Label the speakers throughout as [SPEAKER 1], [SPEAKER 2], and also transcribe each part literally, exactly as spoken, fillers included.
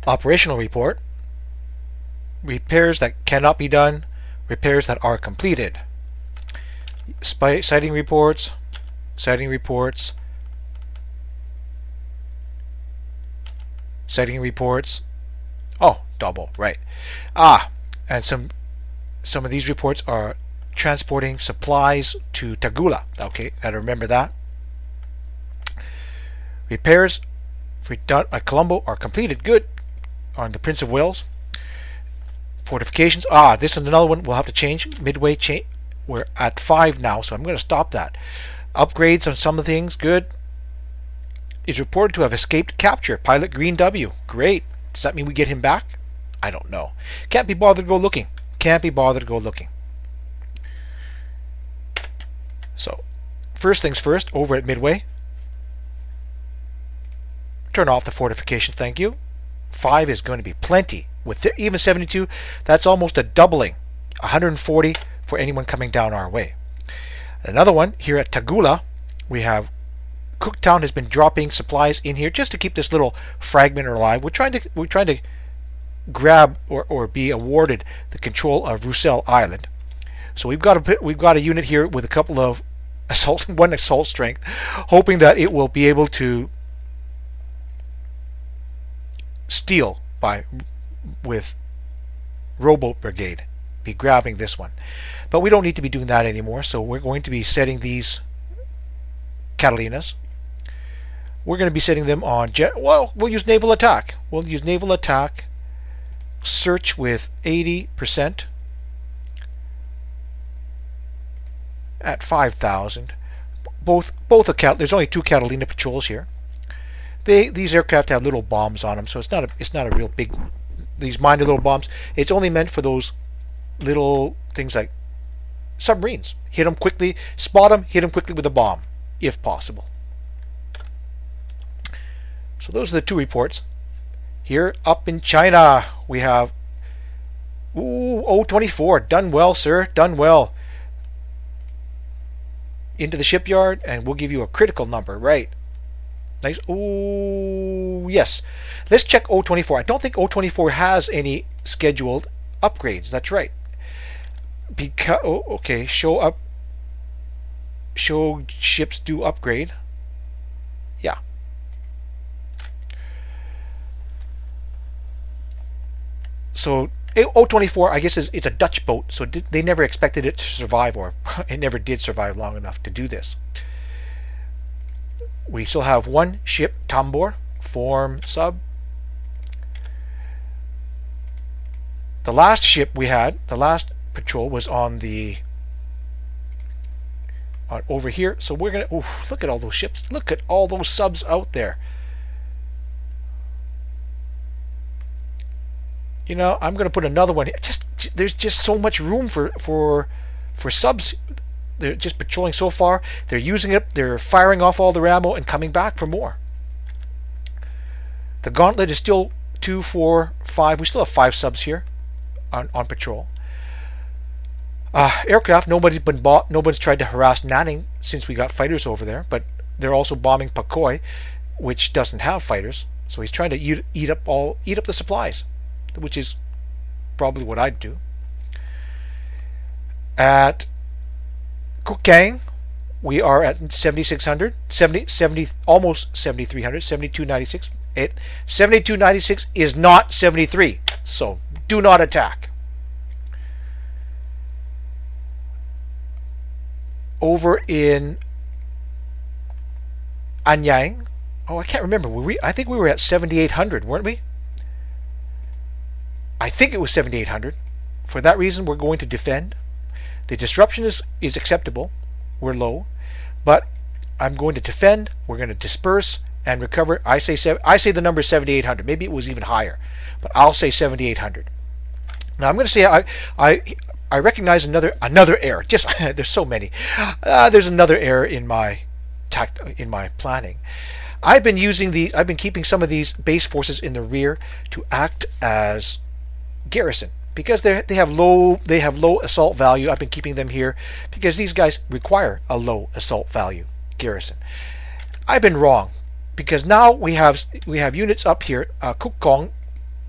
[SPEAKER 1] Operational report. Repairs that cannot be done. Repairs that are completed. Spy sighting reports. Sighting reports. Sighting reports. Oh, double, right. Ah, and some some of these reports are transporting supplies to Tagula. Okay, gotta remember that. Repairs for done at Colombo are completed. Good. On the Prince of Wales. Fortifications. Ah, this is another one we'll have to change. Midway change. We're at five now, so I'm going to stop that. Upgrades on some of the things. Good. Is reported to have escaped capture. Pilot Green W. Great. Does that mean we get him back? I don't know. Can't be bothered to go looking. Can't be bothered to go looking. So, first things first, over at Midway. Turn off the fortification, thank you. Five is going to be plenty. With even seventy-two, that's almost a doubling. one hundred forty for anyone coming down our way. Another one, here at Tagula, we have Cooktown has been dropping supplies in here just to keep this little fragment alive. We're trying to we're trying to grab or, or be awarded the control of Roussel Island. So we've got a we've got a unit here with a couple of assault one assault strength, hoping that it will be able to steal by with rowboat brigade, be grabbing this one. But we don't need to be doing that anymore, so we're going to be setting these Catalinas. We're going to be setting them on jet. Well, we'll use naval attack. We'll use naval attack. Search with eighty percent at five thousand. Both both a cat. There's only two Catalina patrols here. They these aircraft have little bombs on them, so it's not a it's not a real big. These minor little bombs. It's only meant for those little things like submarines. Hit them quickly, spot them, hit them quickly with a bomb, if possible. So those are the two reports. Here up in China, we have ooh, O twenty-four. Done well, sir. Done well. Into the shipyard, and we'll give you a critical number. Right. Nice. Ooh, yes. Let's check O twenty-four. I don't think O twenty-four has any scheduled upgrades. That's right. Because oh, okay, show up. Show ships do upgrade. Yeah. So O twenty-four, I guess, is it's a Dutch boat, so they never expected it to survive, or it never did survive long enough to do this. We still have one ship, Tambor, form sub. The last ship we had, the last patrol was on the on over here. So we're gonna oof, look at all those ships. Look at all those subs out there. You know, I'm gonna put another one here. Just there's just so much room for for for subs. They're just patrolling so far. They're using it. They're firing off all their ammo and coming back for more. The gauntlet is still two, four, five. We still have five subs here on, on patrol. Uh, aircraft. Nobody's been bought. Nobody's tried to harass Nanning since we got fighters over there. But they're also bombing Pakoi, which doesn't have fighters. So he's trying to eat, eat up all eat up the supplies, which is probably what I'd do. At Kukang, we are at seventy-six hundred, seventy, seventy, almost seventy-three hundred, seventy-two ninety-six. It, seventy-two ninety-six is not seventy-three, so do not attack. Over in Anyang, oh, I can't remember. Were we? I think we were at seventy-eight hundred, weren't we? I think it was seventy-eight hundred. For that reason, we're going to defend. The disruption is, is acceptable. We're low. But I'm going to defend. We're going to disperse and recover. I say I say the number is seventy-eight hundred. Maybe it was even higher. But I'll say seventy-eight hundred. Now I'm going to say I I I recognize another another error. Just there's so many. Uh, there's another error in my tact in my planning. I've been using the I've been keeping some of these base forces in the rear to act as garrison, because they they have low they have low assault value. I've been keeping them here because these guys require a low assault value garrison. I've been wrong, because now we have we have units up here. Uh, Kukong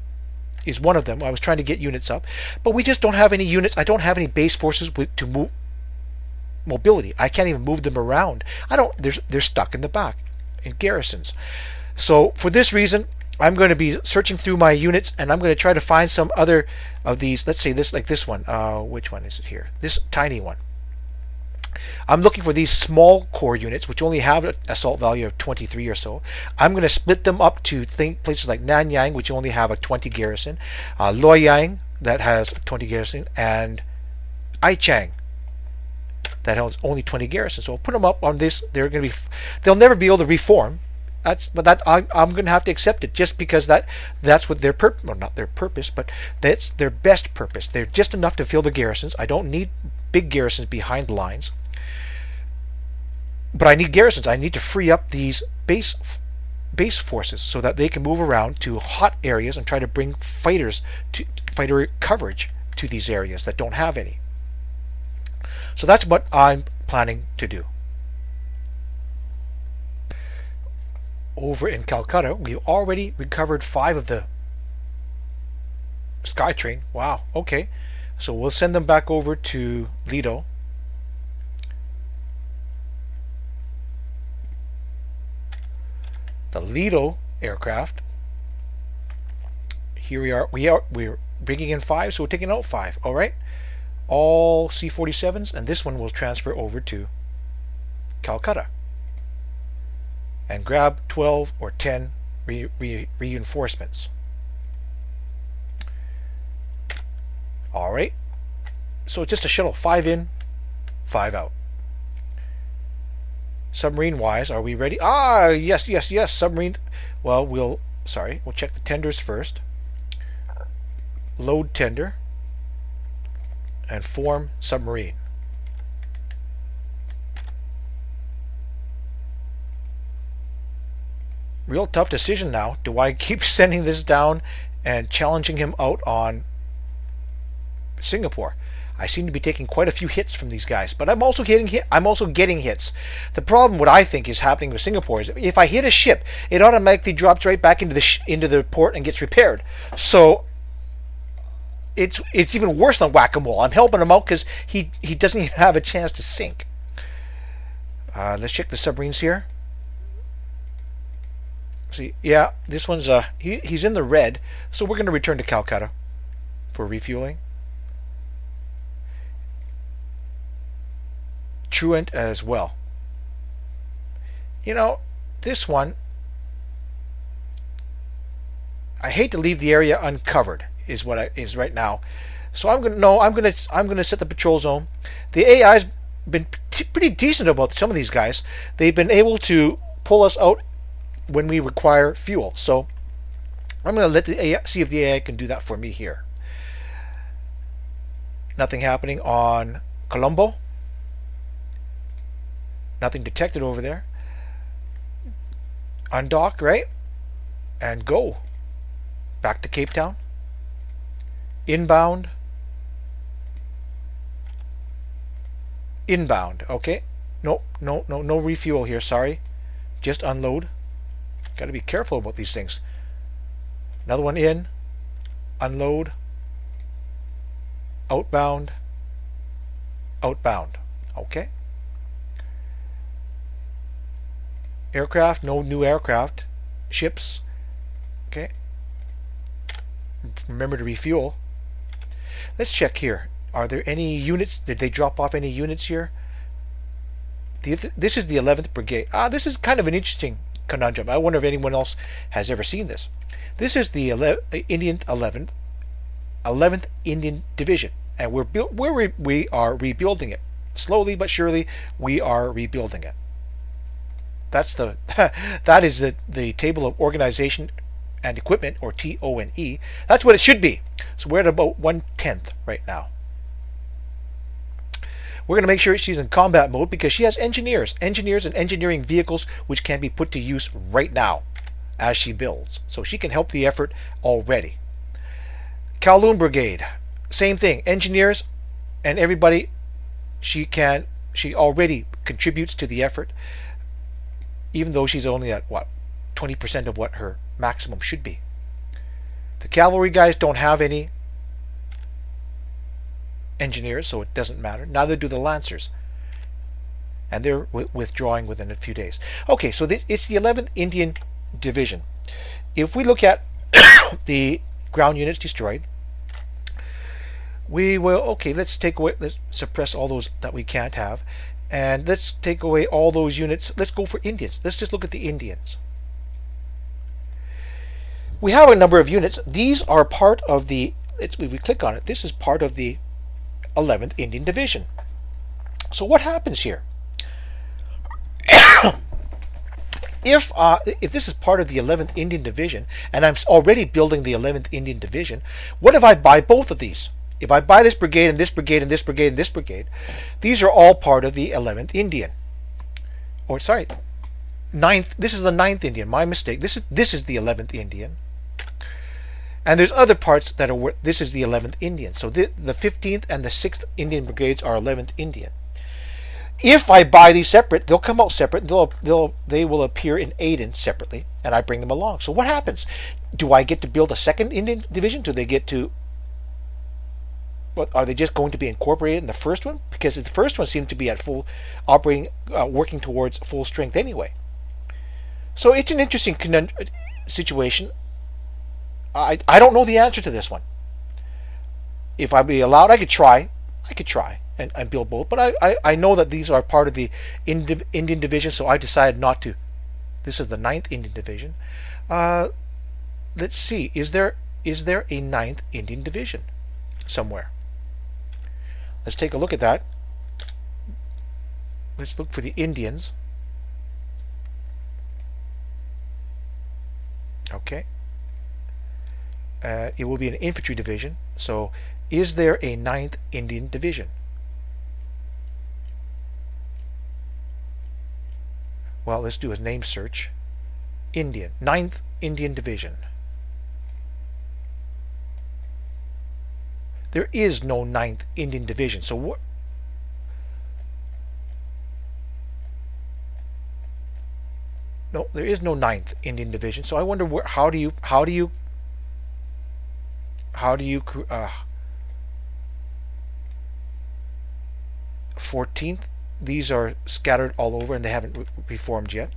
[SPEAKER 1] is one of them. I was trying to get units up, but we just don't have any units. I don't have any base forces with, to move mobility. I can't even move them around. I don't. They're they're stuck in the back in garrisons. So for this reason, I'm going to be searching through my units, and I'm going to try to find some other of these. Let's say this, like this one. Uh, which one is it here? This tiny one. I'm looking for these small core units, which only have an assault value of twenty-three or so. I'm going to split them up to think places like Nanyang, which only have a twenty garrison, uh, Loyang, that has twenty garrison, and Aichang, that has only twenty garrisons. So I'll put them up on this. They're going to be, they'll never be able to reform. That's, but that I, I'm going to have to accept it, just because that that's what their purpose, well, not their purpose, but that's their best purpose. They're just enough to fill the garrisons. I don't need big garrisons behind the lines. But I need garrisons. I need to free up these base base forces so that they can move around to hot areas and try to bring fighters to fighter coverage to these areas that don't have any. So that's what I'm planning to do. Over in Calcutta, we've already recovered five of the SkyTrain. Wow. Okay. So we'll send them back over to Lido. The Lido aircraft. Here we are. We are we're bringing in five, so we're taking out five. All right. All C forty-sevens, and this one will transfer over to Calcutta and grab twelve or ten re re reinforcements. All right. So just a shuttle, five in, five out. Submarine wise, are we ready? Ah, yes, yes, yes. Submarine. Well, we'll, sorry, we'll check the tenders first. Load tender and form submarine. Real tough decision now. Do I keep sending this down and challenging him out on Singapore? I seem to be taking quite a few hits from these guys, but I'm also getting hit. I'm also getting hits. The problem, what I think is happening with Singapore, is if I hit a ship, it automatically drops right back into the sh into the port and gets repaired. So it's it's even worse than whack-a-mole. I'm helping him out because he he doesn't even have a chance to sink. Uh, let's check the submarines here. See, yeah, this one's uh he he's in the red, so we're going to return to Calcutta for refueling. Truant as well. You know, this one, I hate to leave the area uncovered, is what I is right now. So I'm gonna no, I'm gonna I'm gonna set the patrol zone. The A I's been t pretty decent about some of these guys. They've been able to pull us out when we require fuel. So I'm gonna let the A I see if the A I can do that for me here. Nothing happening on Colombo. Nothing detected over there. Undock, right? And go. Back to Cape Town. Inbound. Inbound. Okay. No, no, no, no refuel here. Sorry. Just unload. Got to be careful about these things. Another one in. Unload. Outbound. Outbound. Okay. Aircraft, no new aircraft. Ships. Okay. Remember to refuel. Let's check here. Are there any units? Did they drop off any units here? The, this is the eleventh Brigade. Ah, this is kind of an interesting conundrum. I wonder if anyone else has ever seen this. This is the Indian eleventh, eleventh Indian Division, and we're built. We're we are rebuilding it slowly but surely. We are rebuilding it. That's the that is the the table of organization and equipment, or T O N E. That's what it should be. So we're at about one tenth right now. We're going to make sure she's in combat mode because she has engineers, engineers and engineering vehicles which can be put to use right now as she builds. So she can help the effort already. Kowloon Brigade, same thing. Engineers and everybody. She can. She already contributes to the effort, even though she's only at what twenty percent of what her maximum should be. The cavalry guys don't have any engineers, so it doesn't matter. Neither do the lancers. And they're withdrawing within a few days. Okay, so this, it's the eleventh Indian Division. If we look at the ground units destroyed, we will, okay, let's take away, let's suppress all those that we can't have, and let's take away all those units. Let's go for Indians. Let's just look at the Indians. We have a number of units. These are part of the, it's, if we click on it, this is part of the eleventh Indian Division. So what happens here? If uh, if this is part of the eleventh Indian Division, and I'm already building the eleventh Indian Division, what if I buy both of these? If I buy this brigade and this brigade and this brigade and this brigade, these are all part of the eleventh Indian. Or sorry, ninth. This is the ninth Indian. My mistake. This is this is the eleventh Indian. And there's other parts that are. This is the eleventh Indian. So the the fifteenth and the sixth Indian brigades are eleventh Indian. If I buy these separate, they'll come out separate. They'll they'll they will appear in Aden separately, and I bring them along. So what happens? Do I get to build a second Indian division? Do they get to? What, are they just going to be incorporated in the first one? Because the first one seemed to be at full operating, uh, working towards full strength anyway. So it's an interesting situation. I I don't know the answer to this one. If I'd be allowed, I could try. I could try. And, and build both, but I, I, I know that these are part of the Indian, Indian Division, so I decided not to. This is the ninth Indian Division. Uh, let's see, is there is there a ninth Indian Division somewhere? Let's take a look at that. Let's look for the Indians. Okay. Uh, it will be an infantry division. So, is there a ninth Indian Division? Well, let's do a name search. Indian. ninth Indian Division. There is no ninth Indian Division. So what? No, there is no ninth Indian Division. So I wonder where, how do you how do you how do you uh, fourteenth? These are scattered all over and they haven't re reformed yet.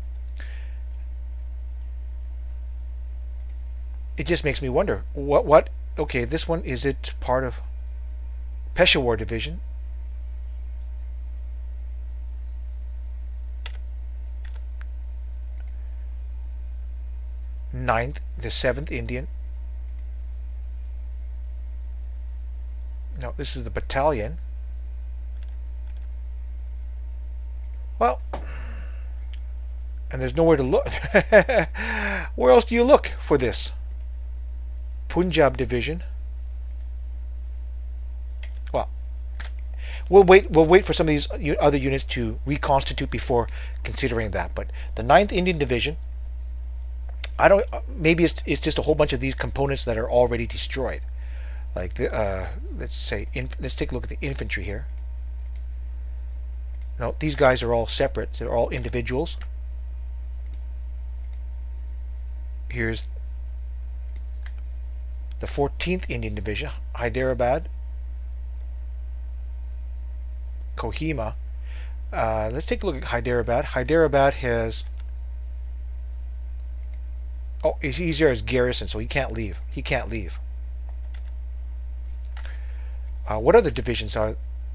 [SPEAKER 1] It just makes me wonder what what okay, this one, is it part of Peshawar Division? Ninth, the seventh Indian. No, this is the battalion. Well, and there's nowhere to look. Where else do you look for this? Punjab Division. Well, we'll wait. We'll wait for some of these other units to reconstitute before considering that. But the ninth Indian Division, I don't. Maybe it's it's just a whole bunch of these components that are already destroyed. Like the, uh, let's say, in, let's take a look at the infantry here. No, these guys are all separate. They're all individuals. Here's the fourteenth Indian Division, Hyderabad, Kohima. Uh, let's take a look at Hyderabad. Hyderabad has, oh, he's there as garrison, so he can't leave. He can't leave. Uh, what other divisions are?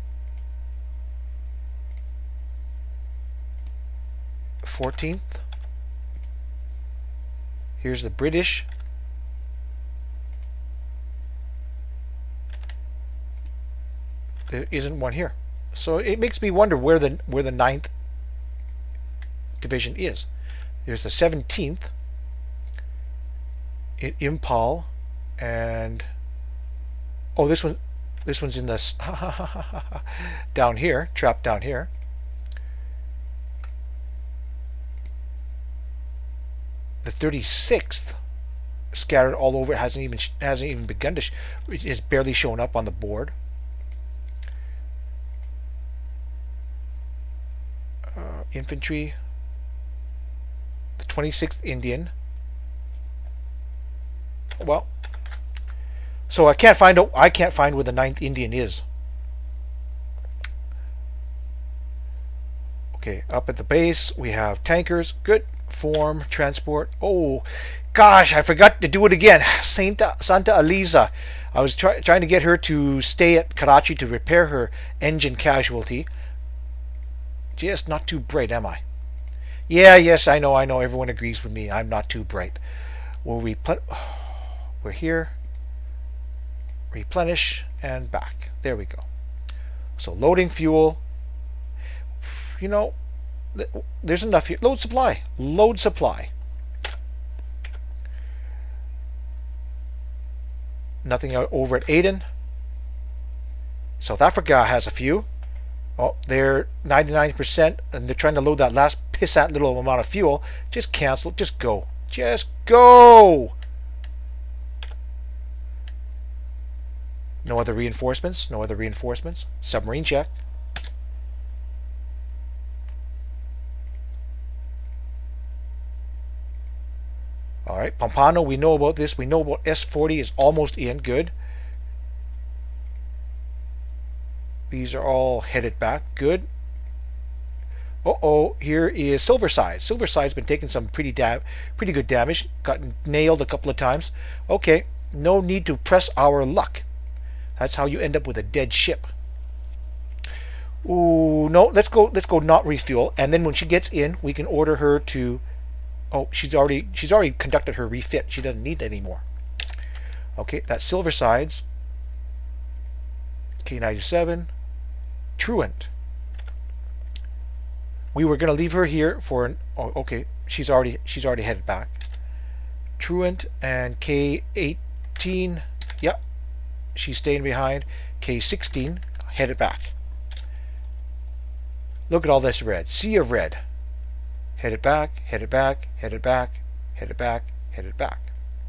[SPEAKER 1] fourteenth. Here's the British. There isn't one here, so it makes me wonder where the where the ninth division is. There's the seventeenth in Impal, and oh, this one, this one's in this down here, trapped down here. The thirty-sixth, scattered all over, it hasn't even hasn't even begun to, sh is barely showing up on the board. Uh, infantry, the twenty-sixth Indian. Well, So I can't find out. I can't find where the ninth Indian is. Okay, up at the base we have tankers. Good. Form, transport. Oh, gosh, I forgot to do it again. Santa Santa Eliza. I was try, trying to get her to stay at Karachi to repair her engine casualty. Just not too bright, am I? Yeah, yes, I know, I know. Everyone agrees with me. I'm not too bright. We'll replen. We're here. Replenish and back. There we go. So loading fuel. You know, there's enough here. Load supply. Load supply. Nothing over at Aden. South Africa has a few. Oh, they're ninety-nine percent and they're trying to load that last pissant little amount of fuel. Just cancel. Just go. Just go. No other reinforcements. No other reinforcements. Submarine check. All right, Pompano, we know about this. We know about S forty is almost in. Good. These are all headed back. Good. Uh-oh, here is Silverside. Silverside's been taking some pretty da pretty good damage. Gotten nailed a couple of times. Okay, no need to press our luck. That's how you end up with a dead ship. Ooh, no, let's go let's go not refuel. And then when she gets in, we can order her to Oh, she's already she's already conducted her refit. She doesn't need it anymore. Okay, that's Silverside's. K ninety-seven. Truant. We were going to leave her here for an oh, okay, she's already she's already headed back. Truant and K eighteen. Yep. She's staying behind. K sixteen headed back. Look at all this red. Sea of red. Headed back, headed back, headed back, headed back, headed back.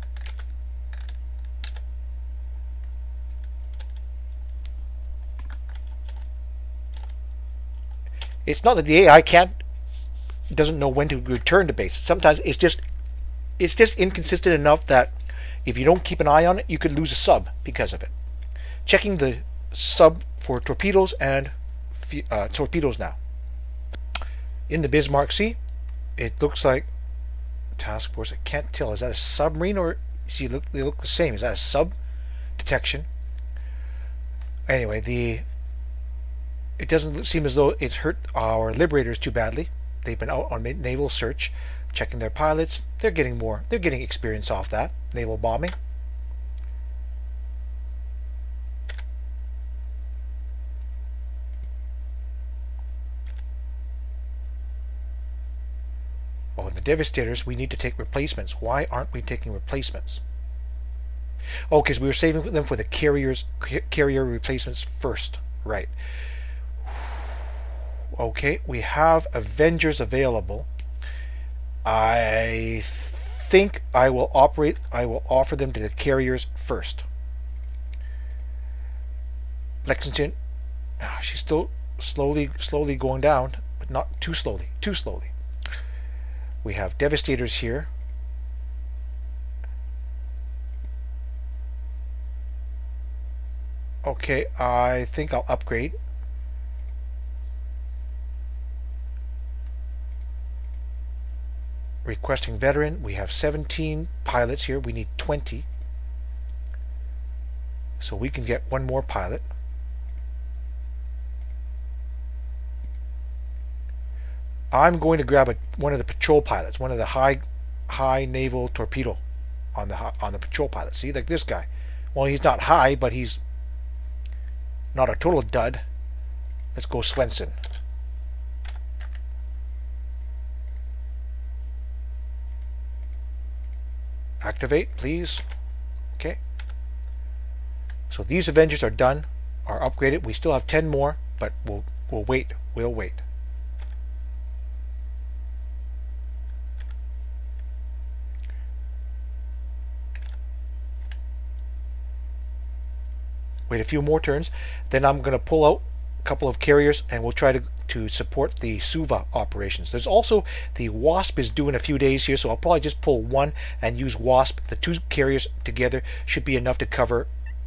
[SPEAKER 1] It's not that the A I can't doesn't know when to return to base. Sometimes it's just it's just inconsistent enough that if you don't keep an eye on it, you could lose a sub because of it. Checking the sub for torpedoes and uh, torpedoes now. In the Bismarck Sea, it looks like task force. I can't tell. Is that a submarine or see? Look, they look the same. Is that a sub detection? Anyway, the it doesn't seem as though it's hurt our liberators too badly. They've been out on naval search, checking their pilots. They're getting more. They're getting experience off that naval bombing. Oh, and the Devastators, we need to take replacements. Why aren't we taking replacements? Oh, because we were saving them for the carriers, carrier replacements first. Right. Okay, we have Avengers available. I think I will operate, I will offer them to the carriers first. Lexington, ah, she's still slowly, slowly going down, but not too slowly, too slowly. We have Devastators here. Okay, I think I'll upgrade. Requesting veteran. We have seventeen pilots here. We need twenty. So we can get one more pilot. I'm going to grab a, one of the patrol pilots, one of the high high naval torpedo on the on the patrol pilot. See, like this guy. Well, he's not high, but he's not a total dud. Let's go Swenson. Activate, please. Okay. So these Avengers are done, are upgraded. We still have ten more, but we'll we'll wait. We'll wait. Wait a few more turns, then I'm going to pull out a couple of carriers and we'll try to, to support the Suva operations. There's also the Wasp is due in a few days here, so I'll probably just pull one and use Wasp. The two carriers together should be enough to cover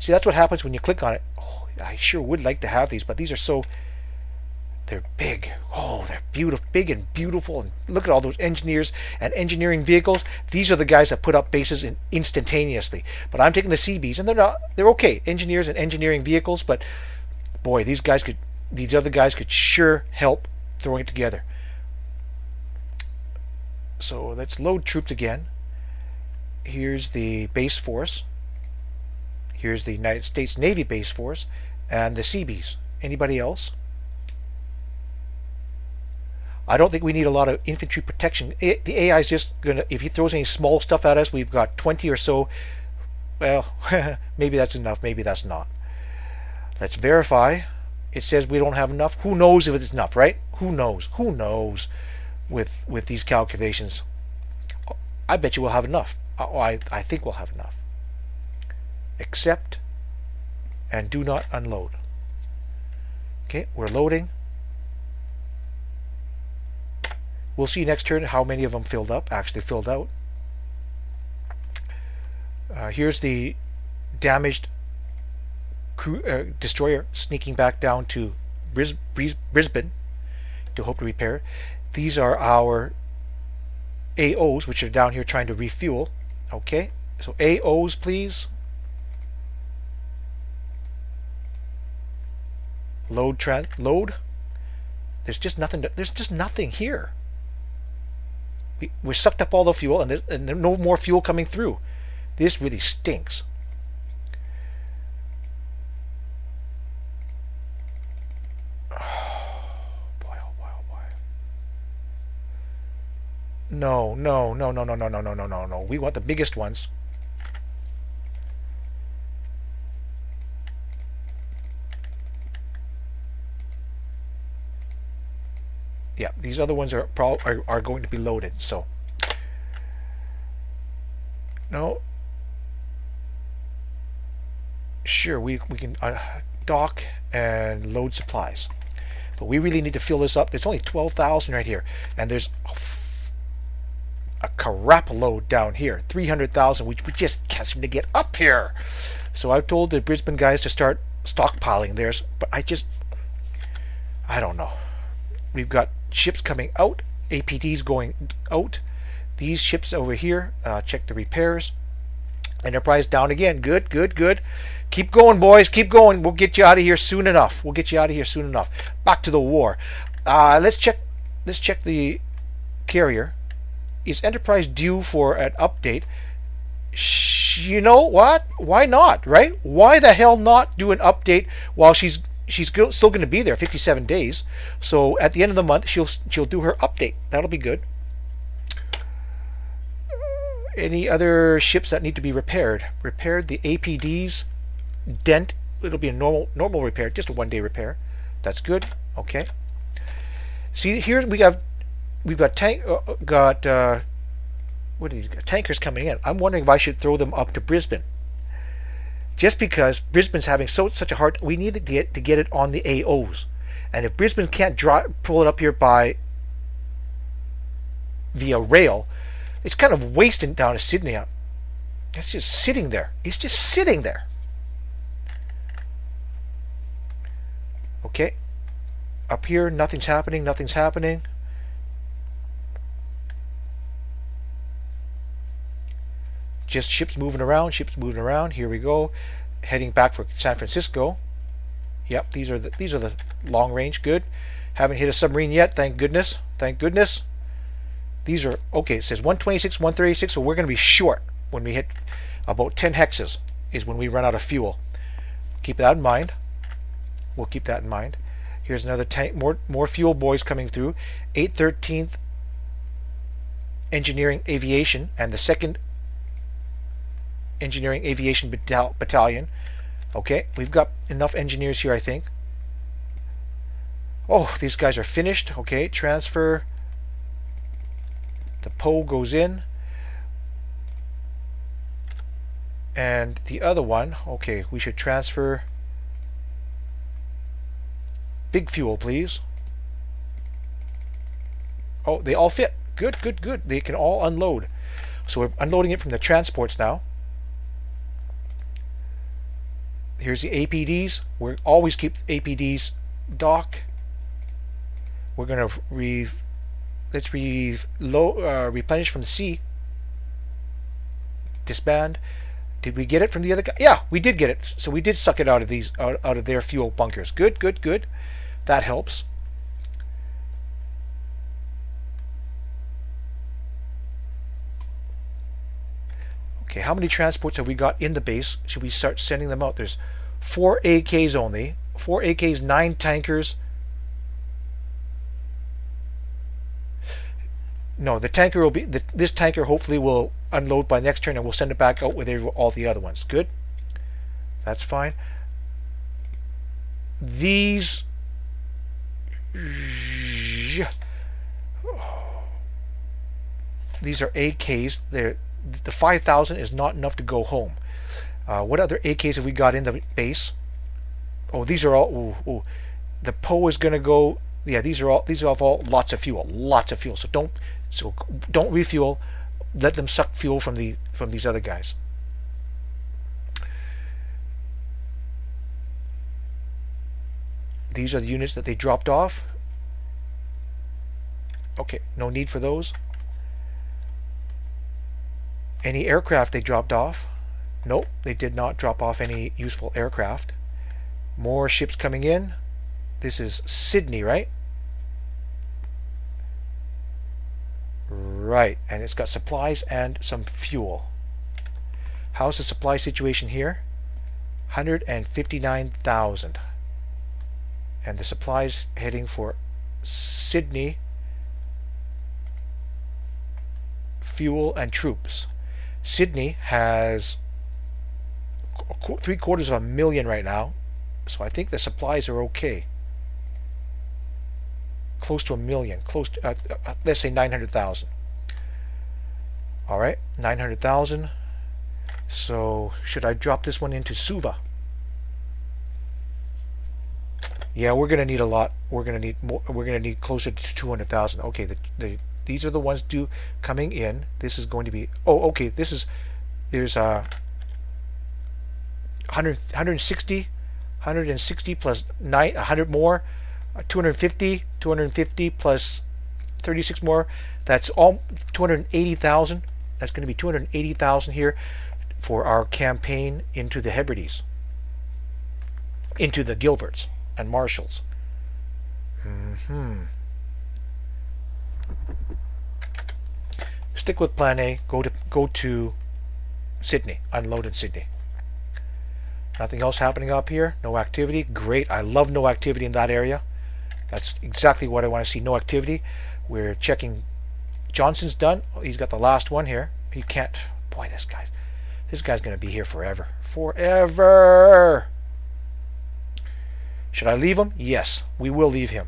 [SPEAKER 1] See, that's what happens when you click on it. Oh, I sure would like to have these, but these are so, they're big. Oh, they're beautiful, big and beautiful. And look at all those engineers and engineering vehicles. These are the guys that put up bases in instantaneously. But I'm taking the C Bs, and they're not, they're okay, engineers and engineering vehicles, but boy, these guys could, these other guys could sure help throwing it together. So let's load troops again. Here's the base force. Here's the United States Navy base force and the C Bs. Anybody else? I don't think we need a lot of infantry protection. It, the A I is just gonna, if he throws any small stuff at us, we've got twenty or so. Well, maybe that's enough, maybe that's not. Let's verify. It says we don't have enough. Who knows if it's enough, right? Who knows? Who knows with with these calculations? I bet you we'll have enough. Oh, I, I think we'll have enough. Accept and do not unload. Okay, we're loading. We'll see next turn how many of them filled up, actually filled out. Uh, here's the damaged crew, uh, destroyer sneaking back down to Bris Bris Brisbane to hope to repair. These are our A Os, which are down here trying to refuel. Okay, so A Os, please. Load, trans load. There's just nothing. To, there's just nothing here. We we sucked up all the fuel, and there's, and there's no more fuel coming through. This really stinks. No, no, no, no, no, no, no, no, no, no, no. We want the biggest ones. Yeah, these other ones are, pro are are going to be loaded. So no. Sure, we we can uh, dock and load supplies, but we really need to fill this up. There's only twelve thousand right here, and there's a crap load down here, three hundred thousand, which we just can't seem to get up here. So I've told the Brisbane guys to start stockpiling theirs, but I just, I don't know. We've got ships coming out, A P Ds going out. These ships over here, uh, check the repairs. Enterprise down again. Good, good, good. Keep going, boys. Keep going. We'll get you out of here soon enough. We'll get you out of here soon enough. Back to the war. Uh, let's check. Let's check the carrier. Is Enterprise due for an update? Sh you know what? Why not? Right? Why the hell not do an update while she's she's still going to be there fifty-seven days? So at the end of the month, she'll she'll do her update. That'll be good. Any other ships that need to be repaired? Repaired the A P Ds. Dent. It'll be a normal normal repair, just a one day repair. That's good. Okay. See, here we have we've got tank uh, got uh, what are these tankers coming in? I'm wondering if I should throw them up to Brisbane. Just because Brisbane's having so such a hard, we need to get to get it on the A Os, and if Brisbane can't draw pull it up here by via rail, it's kind of wasting down to Sydney. It's just sitting there. It's just sitting there. Okay. Up here, nothing's happening. Nothing's happening. Just ships moving around. Ships moving around. Here we go. Heading back for San Francisco. Yep, these are the these are the long range. Good. Haven't hit a submarine yet. Thank goodness. Thank goodness. These are, okay, it says one twenty-six, one thirty-six, so we're going to be short when we hit about ten hexes is when we run out of fuel. Keep that in mind. We'll keep that in mind. Here's another tank, more, more fuel boys coming through. eight thirteenth Engineering Aviation and the second Engineering Aviation Batal Battalion. Okay, we've got enough engineers here, I think. Oh, these guys are finished. Okay, transfer. The P O goes in, and the other one, okay, we should transfer big fuel, please. Oh, they all fit. Good, good, good. They can all unload. So we're unloading it from the transports now. Here's the A P Ds. We always keep A P Ds dock. We're gonna re let's re low uh, replenish from the sea. Disband. Did we get it from the other guy? Yeah, we did get it. So we did suck it out of these out, out of their fuel bunkers. Good, good, good. That helps. Okay, how many transports have we got in the base? Should we start sending them out? There's four A Ks only. Four A Ks, nine tankers. No, the tanker will be the, this tanker hopefully will unload by next turn, and we'll send it back out with all the other ones. Good. That's fine. These these are A Ks. They're the five thousand is not enough to go home. Uh, what other A Ks have we got in the base? Oh, these are all. Ooh, ooh. The Poe is going to go. Yeah, these are all. These are all lots of fuel. Lots of fuel. So don't. So don't refuel. Let them suck fuel from the from these other guys. These are the units that they dropped off. Okay, no need for those. Any aircraft they dropped off? Nope, they did not drop off any useful aircraft. More ships coming in. This is Sydney, right? Right, and it's got supplies and some fuel. How's the supply situation here? one hundred fifty-nine thousand. And the supplies heading for Sydney. Fuel and troops. Sydney has three quarters of a million right now, so I think the supplies are okay. Close to a million, close to, uh, uh, let's say nine hundred thousand. All right, nine hundred thousand. So should I drop this one into Suva? Yeah, we're gonna need a lot. We're gonna need more. We're gonna need closer to two hundred thousand. Okay, the the these are the ones due coming in. This is going to be. Oh, okay. This is. There's a. one hundred, one hundred sixty, one hundred sixty plus nine, one hundred more, two hundred fifty, two hundred fifty plus thirty-six more. That's all two hundred eighty thousand. That's going to be two hundred eighty thousand here for our campaign into the Hebrides, into the Gilberts and Marshalls. Mm-hmm. Stick with Plan A. Go to go to Sydney. Unload in Sydney. Nothing else happening up here. No activity. Great. I love no activity in that area. That's exactly what I want to see. No activity. We're checking. Johnson's done. He's got the last one here. He can't. Boy, this guy's. This guy's going to be here forever. Forever. Should I leave him? Yes, we will leave him.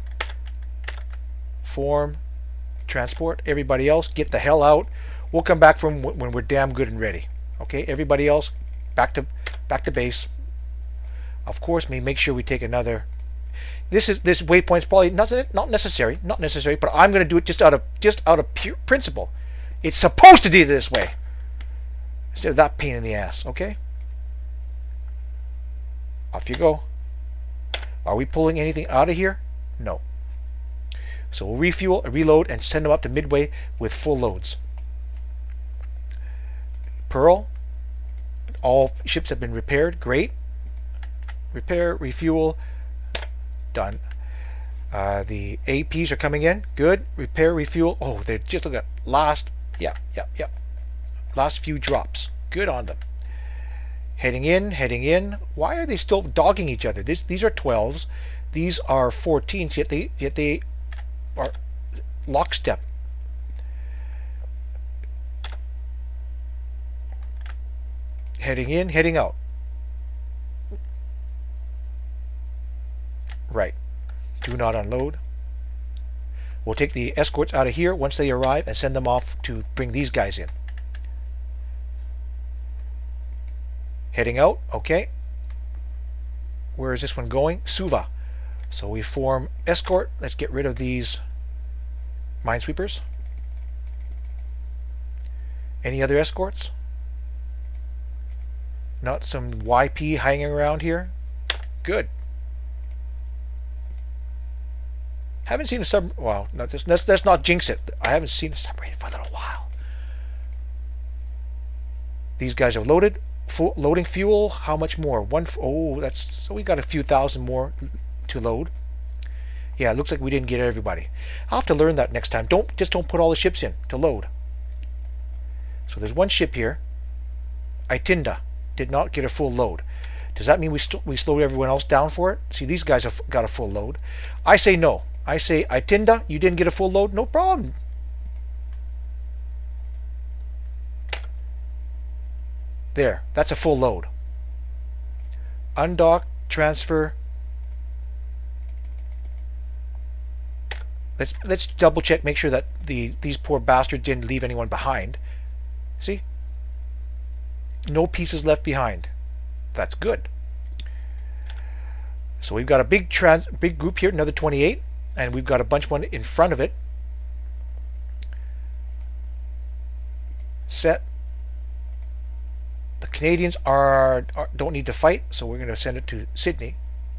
[SPEAKER 1] Form. Transport. Everybody else, get the hell out. We'll come back from when we're damn good and ready. Okay, everybody else, back to back to base. Of course, we make sure we take another. This is this waypoint's probably not not necessary, not necessary, but I'm going to do it just out of just out of pure principle. It's supposed to do this way instead of that pain in the ass. Okay, off you go. Are we pulling anything out of here? No. So we'll refuel, reload, and send them up to Midway with full loads. Pearl, all ships have been repaired. Great. Repair, refuel, done. Uh, the A Ps are coming in. Good. Repair, refuel. Oh, they're just looking at last. Yeah, yeah, yeah. Last few drops. Good on them. Heading in, heading in. Why are they still dogging each other? This, these are twelves. These are fourteens. Yet they, yet they. Or lockstep. Heading in, heading out. Right. Do not unload. We'll take the escorts out of here once they arrive and send them off to bring these guys in. Heading out. Okay. Where is this one going? Suva. So we form escort. Let's get rid of these minesweepers. Any other escorts? Not some Y P hanging around here. Good. Haven't seen a sub. Well, not this. Let's, let's not jinx it. I haven't seen a submarine for a little while. These guys are loaded. Full, loading fuel. How much more? One. Oh, that's so we got a few thousand more to load. Yeah, it looks like we didn't get everybody. I'll have to learn that next time. Don't just don't put all the ships in to load. So there's one ship here. Itinda did not get a full load. Does that mean we we slowed everyone else down for it? See, these guys have got a full load. I say no. I say, Itinda, you didn't get a full load? No problem. There, that's a full load. Undock, transfer. Let's let's double check, make sure that the these poor bastards didn't leave anyone behind. See? No pieces left behind. That's good. So we've got a big trans big group here, another twenty-eight, and we've got a bunch one in front of it. Set. The Canadians are, are don't need to fight, so we're going to send it to Sydney.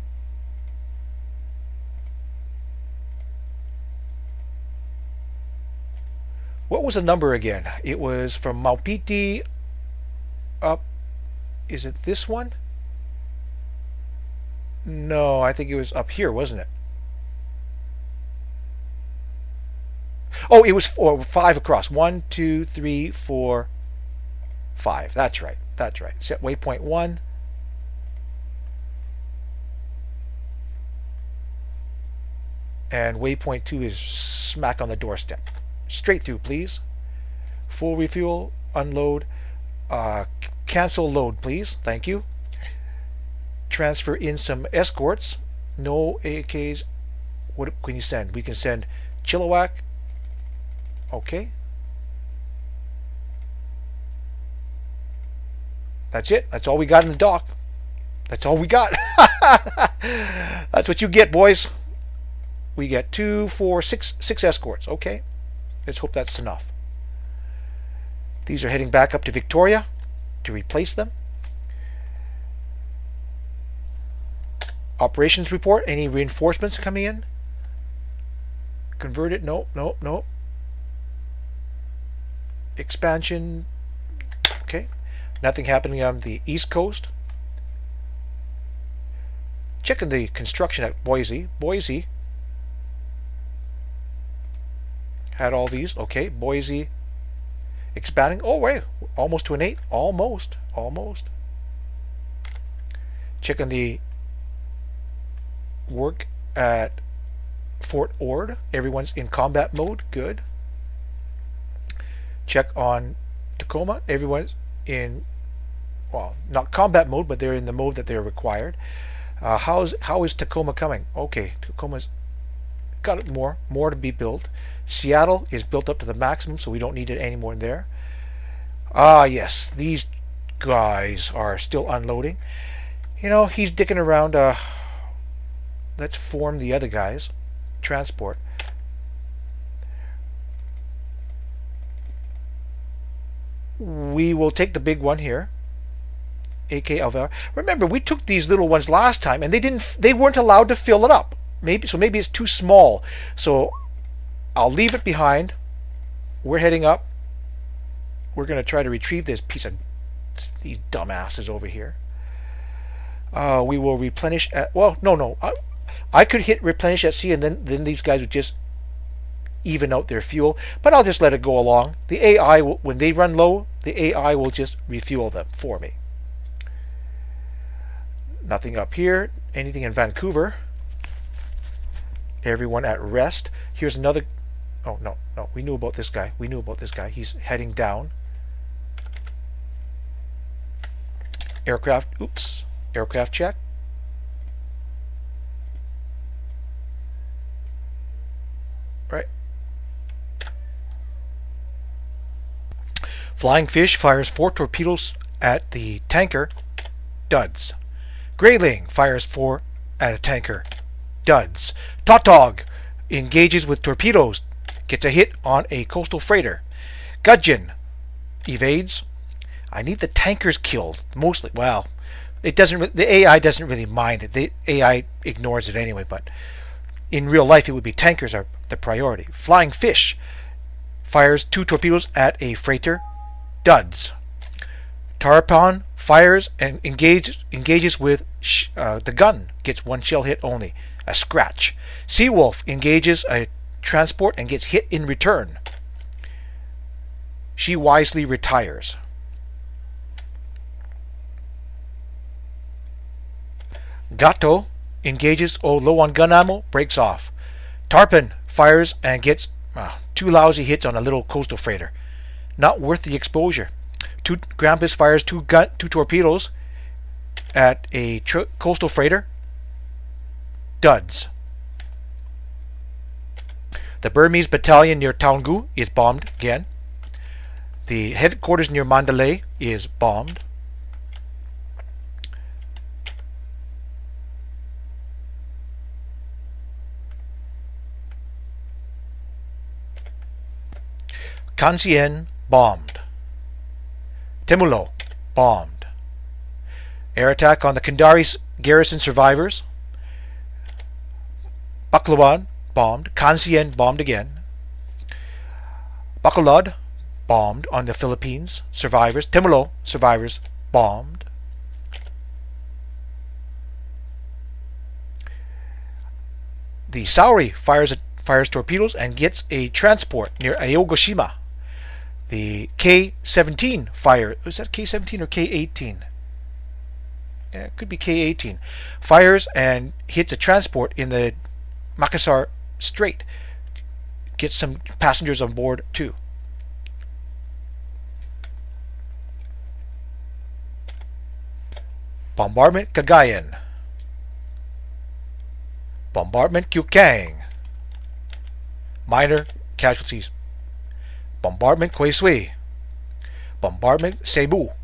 [SPEAKER 1] What was the number again? It was from Maupiti up. Is it this one? No, I think it was up here, wasn't it? Oh, it was four, five across. One, two, three, four, five. That's right. That's right. Set waypoint one. And waypoint two is smack on the doorstep. Straight through, please. Full refuel, unload, uh, cancel load, please. Thank you. Transfer in some escorts. No A Ks. What can you send? We can send Chilliwack. Okay. That's it. That's all we got in the dock. That's all we got. That's what you get, boys. We get two, four, six, six escorts. Okay. Let's hope that's enough. These are heading back up to Victoria to replace them. Operations report. Any reinforcements coming in? Converted? No, no, no. Expansion. Okay. Nothing happening on the East Coast. Checking the construction at Boise. Boise had all these. Okay, Boise expanding. Oh, wait, almost to an eight. Almost, almost. Checking the work at Fort Ord. Everyone's in combat mode. Good. Check on Tacoma. Everyone's in, well, not combat mode, but they're in the mode that they're required. Uh, how's how is Tacoma coming? Okay, Tacoma's got more more to be built. Seattle is built up to the maximum, so we don't need it anymore there. Ah, yes, these guys are still unloading. You know, he's dicking around. Uh, let's form the other guys. Transport. We will take the big one here. A K Alvar. Remember, we took these little ones last time, and they didn't. They weren't allowed to fill it up. Maybe so. Maybe it's too small. So I'll leave it behind. We're heading up. We're going to try to retrieve this piece of these dumbasses over here. Uh, we will replenish at. Well, no, no. I, I could hit replenish at sea, and then then these guys would just even out their fuel. But I'll just let it go along. The A I will, when they run low, the A I will just refuel them for me. Nothing up here. Anything in Vancouver. Everyone at rest. Here's another. Oh, no, no. We knew about this guy. We knew about this guy. He's heading down. Aircraft. Oops. Aircraft check. Right. Flying Fish fires four torpedoes at the tanker. Duds. Grayling fires four at a tanker. Duds. Tautog engages with torpedoes. Gets a hit on a coastal freighter. Gudgeon evades. I need the tankers killed mostly. Well, it doesn't. The A I doesn't really mind it. The A I ignores it anyway. But in real life, it would be tankers are the priority. Flying Fish fires two torpedoes at a freighter. Duds. Tarpon fires and engages engages with sh uh, the gun. Gets one shell hit only. A scratch. Seawolf engages a transport and gets hit in return. She wisely retires. Gato engages, oh, low on gun ammo, breaks off. Tarpon fires and gets uh, two lousy hits on a little coastal freighter. Not worth the exposure. Two, Grampus fires two, gun, two torpedoes at a coastal freighter. Duds. The Burmese battalion near Taungu is bombed again. The headquarters near Mandalay is bombed. Kansien bombed. Temulo bombed. Air attack on the Kandari garrison survivors. Baklawan bombed. Kansien bombed again. Bacolod bombed on the Philippines survivors. Temulo survivors bombed. The Sauri fires fires torpedoes and gets a transport near Aogoshima. The K seventeen fire, is that K seventeen or K eighteen? Yeah, it could be K eighteen. Fires and hits a transport in the Makassar Strait. Gets some passengers on board too. Bombardment Cagayan. Bombardment Kyukang. Minor casualties. Bombardment Kwesui. Bombardment Cebu.